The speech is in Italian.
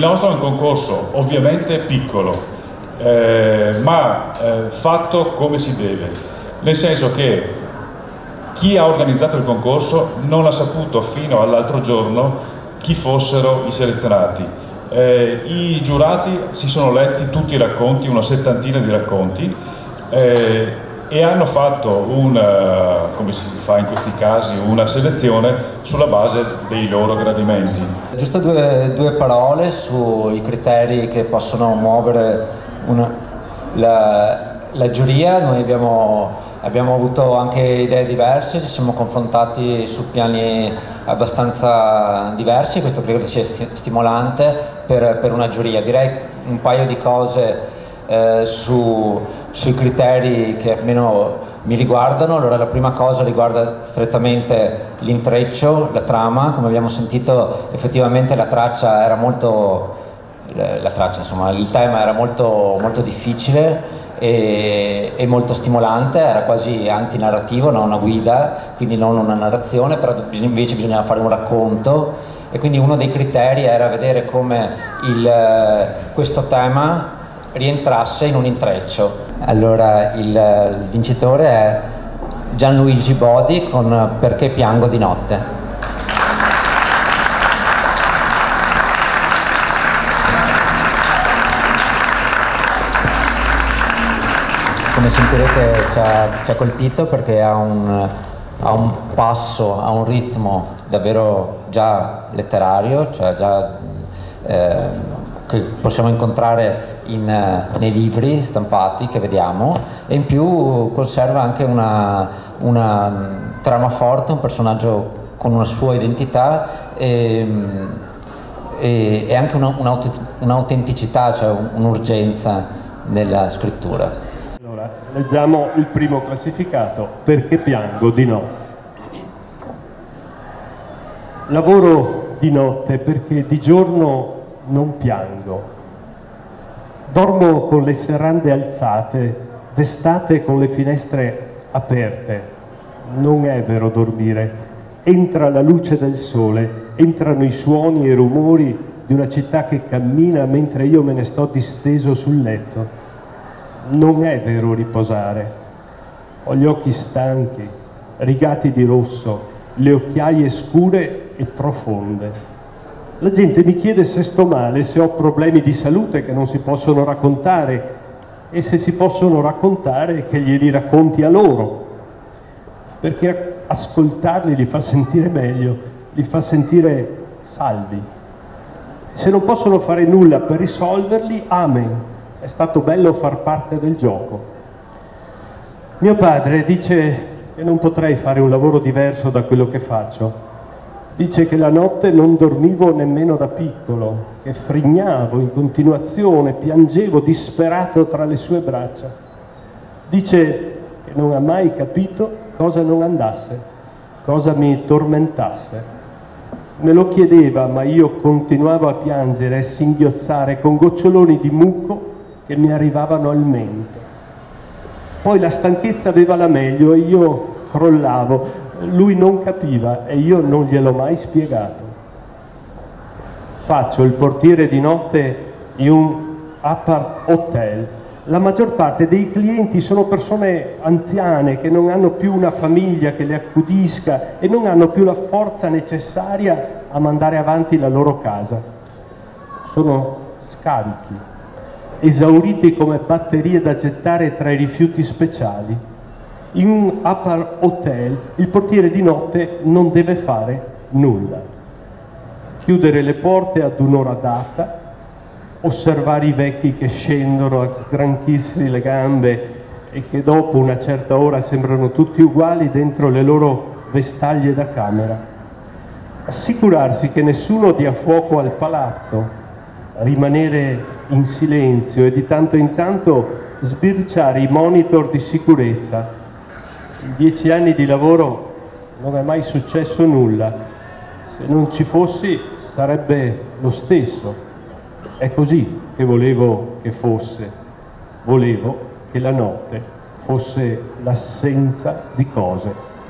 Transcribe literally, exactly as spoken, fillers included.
nostro è un concorso ovviamente piccolo, eh, ma eh, fatto come si deve, nel senso che chi ha organizzato il concorso non ha saputo fino all'altro giorno chi fossero i selezionati. Eh, I giurati si sono letti tutti i racconti, una settantina di racconti, eh, e hanno fatto un, uh, come si fa in questi casi, una selezione sulla base dei loro gradimenti. Giusto due, due parole sui criteri che possono muovere una, la, la giuria. Noi abbiamo, abbiamo avuto anche idee diverse, ci siamo confrontati su piani abbastanza diversi, questo credo sia stimolante per, per una giuria. Direi un paio di cose eh, su, sui criteri che almeno mi riguardano. Allora, la prima cosa riguarda strettamente l'intreccio, la trama. Come abbiamo sentito, effettivamente la traccia era molto, la traccia, insomma, il tema era molto, molto difficile e, e molto stimolante, era quasi antinarrativo, non una guida, quindi non una narrazione, però invece bisognava fare un racconto, e quindi uno dei criteri era vedere come il, questo tema rientrasse in un intreccio. Allora il, il vincitore è Gianluigi Bodi con Perché piango di notte. Come sentirete ci ha, ci ha colpito perché ha un, ha un passo, ha un ritmo davvero già letterario, cioè già eh, che possiamo incontrare in, nei libri stampati che vediamo, e in più conserva anche una, una trama forte, un personaggio con una sua identità e, e, e anche un'autenticità, cioè un'urgenza nella scrittura. Allora, leggiamo il primo classificato, Perché piango di notte. Lavoro di notte perché di giorno non piango. Dormo con le serrande alzate, d'estate con le finestre aperte. Non è vero dormire. Entra la luce del sole, entrano i suoni e i rumori di una città che cammina mentre io me ne sto disteso sul letto. Non è vero riposare. Ho gli occhi stanchi, rigati di rosso, le occhiaie scure e profonde. La gente mi chiede se sto male, se ho problemi di salute che non si possono raccontare, e se si possono raccontare che glieli racconti a loro, perché ascoltarli li fa sentire meglio, li fa sentire salvi. Se non possono fare nulla per risolverli, amen, è stato bello far parte del gioco. Mio padre dice che non potrei fare un lavoro diverso da quello che faccio. Dice che la notte non dormivo nemmeno da piccolo, che frignavo in continuazione, piangevo disperato tra le sue braccia. Dice che non ha mai capito cosa non andasse, cosa mi tormentasse. Me lo chiedeva, ma io continuavo a piangere e singhiozzare con goccioloni di muco che mi arrivavano al mento. Poi la stanchezza aveva la meglio e io crollavo. Lui non capiva e io non gliel'ho mai spiegato. Faccio il portiere di notte in un apart hotel. La maggior parte dei clienti sono persone anziane che non hanno più una famiglia che le accudisca e non hanno più la forza necessaria a mandare avanti la loro casa. Sono scarichi, esauriti come batterie da gettare tra i rifiuti speciali. In un apart hotel il portiere di notte non deve fare nulla. Chiudere le porte ad un'ora data, osservare i vecchi che scendono a sgranchirsi le gambe e che dopo una certa ora sembrano tutti uguali dentro le loro vestaglie da camera. Assicurarsi che nessuno dia fuoco al palazzo, rimanere in silenzio e di tanto in tanto sbirciare i monitor di sicurezza. In dieci anni di lavoro non è mai successo nulla. Se non ci fossi sarebbe lo stesso. È così che volevo che fosse. Volevo che la notte fosse l'assenza di cose.